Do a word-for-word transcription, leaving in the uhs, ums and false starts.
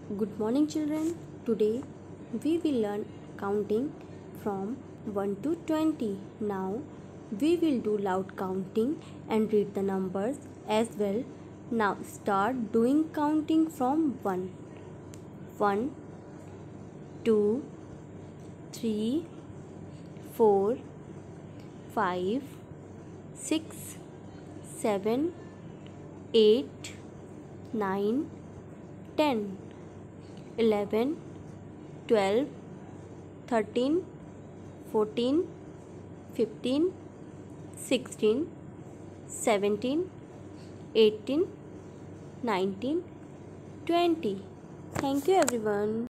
Good morning, children. Today we will learn counting from one to twenty. Now we will do loud counting and read the numbers as well. Now start doing counting from one. one, two, three, four, five, six, seven, eight, nine, ten. eleven, twelve, thirteen, fourteen, fifteen, sixteen, seventeen, eighteen, nineteen, twenty. Thank you everyone.